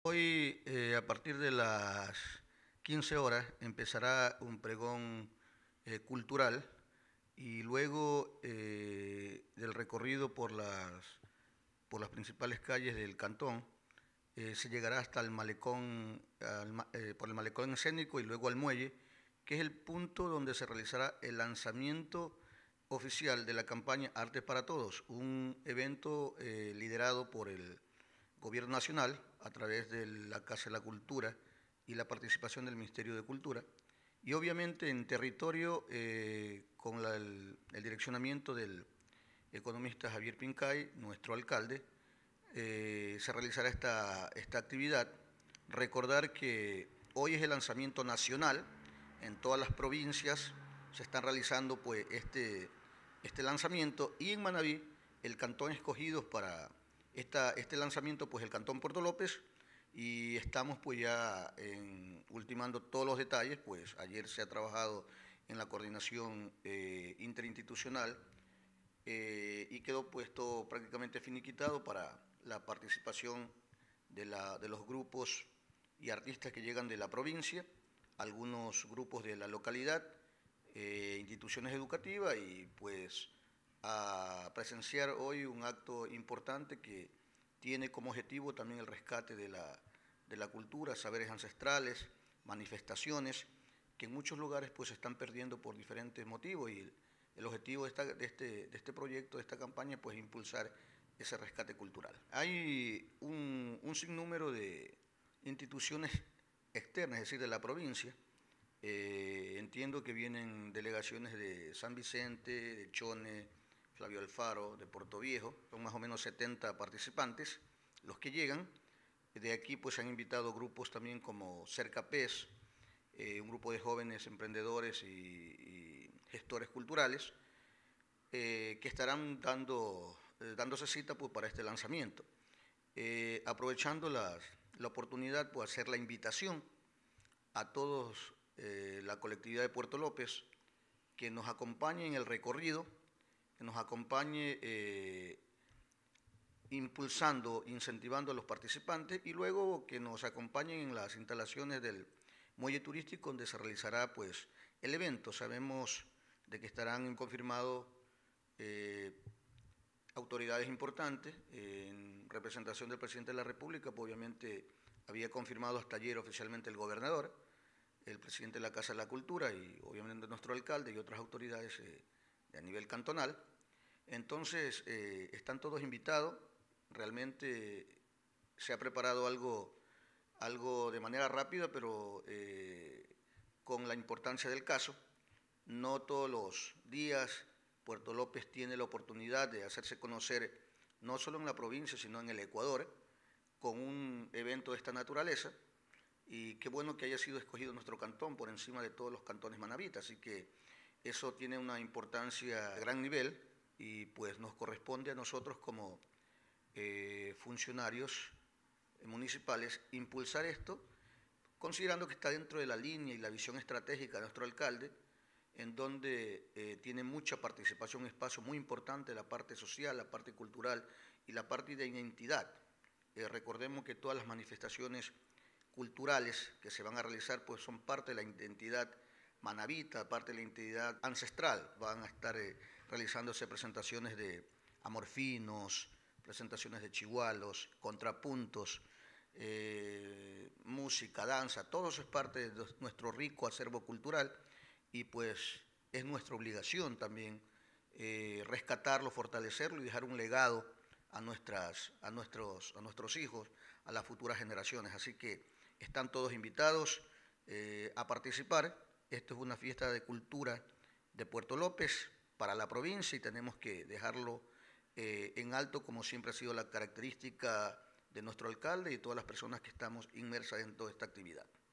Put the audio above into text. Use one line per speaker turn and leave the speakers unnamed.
Hoy, a partir de las 15 horas, empezará un pregón cultural y luego del recorrido por las principales calles del cantón, se llegará hasta el malecón, por el malecón escénico y luego al muelle, que es el punto donde se realizará el lanzamiento oficial de la campaña Arte para Todos, un evento liderado por el Gobierno Nacional a través de la Casa de la Cultura y la participación del Ministerio de Cultura, y obviamente en territorio con el direccionamiento del economista Javier Pincay, nuestro alcalde. Se realizará esta actividad. Recordar que hoy es el lanzamiento nacional, en todas las provincias se están realizando pues este lanzamiento, y en Manabí el cantón escogido para este lanzamiento, pues el cantón Puerto López, y estamos pues ya ultimando todos los detalles. Pues ayer se ha trabajado en la coordinación interinstitucional y quedó puesto prácticamente finiquitado para la participación de los grupos y artistas que llegan de la provincia, algunos grupos de la localidad, instituciones educativas, y pues a presenciar hoy un acto importante que tiene como objetivo también el rescate de la cultura, saberes ancestrales, manifestaciones que en muchos lugares pues se están perdiendo por diferentes motivos, y el objetivo de este proyecto, de esta campaña, pues impulsar ese rescate cultural. Hay un sinnúmero de instituciones externas, es decir, de la provincia. Entiendo que vienen delegaciones de San Vicente, de Chone, Flavio Alfaro, de Puerto Viejo. Son más o menos 70 participantes los que llegan. De aquí pues se han invitado grupos también como Cercapés, un grupo de jóvenes emprendedores y gestores culturales, que estarán dándose cita pues, para este lanzamiento. Aprovechando la oportunidad, pues hacer la invitación a todos la colectividad de Puerto López que nos acompañe en el recorrido, que nos acompañe impulsando, incentivando a los participantes, y luego que nos acompañen en las instalaciones del muelle turístico donde se realizará pues el evento. Sabemos de que estarán confirmados eh, autoridades importantes en representación del presidente de la República. Pues obviamente había confirmado hasta ayer oficialmente el gobernador, el presidente de la Casa de la Cultura y obviamente nuestro alcalde y otras autoridades a nivel cantonal. Entonces, están todos invitados. Realmente se ha preparado algo de manera rápida, pero con la importancia del caso. No todos los días Puerto López tiene la oportunidad de hacerse conocer, no solo en la provincia, sino en el Ecuador, con un evento de esta naturaleza. Y qué bueno que haya sido escogido nuestro cantón por encima de todos los cantones manabitas. Así que eso tiene una importancia a gran nivel, y pues nos corresponde a nosotros como funcionarios municipales impulsar esto, considerando que está dentro de la línea y la visión estratégica de nuestro alcalde, en donde tiene mucha participación, un espacio muy importante, la parte social, la parte cultural y la parte de identidad. Recordemos que todas las manifestaciones culturales que se van a realizar pues son parte de la identidad manabita, parte de la identidad ancestral. Van a estar realizándose presentaciones de amorfinos, presentaciones de chihualos, contrapuntos, música, danza. Todo eso es parte de nuestro rico acervo cultural, y pues es nuestra obligación también rescatarlo, fortalecerlo y dejar un legado a nuestros hijos, a las futuras generaciones. Así que están todos invitados a participar. Esto es una fiesta de cultura de Puerto López para la provincia, y tenemos que dejarlo en alto, como siempre ha sido la característica de nuestro alcalde y todas las personas que estamos inmersas en toda esta actividad.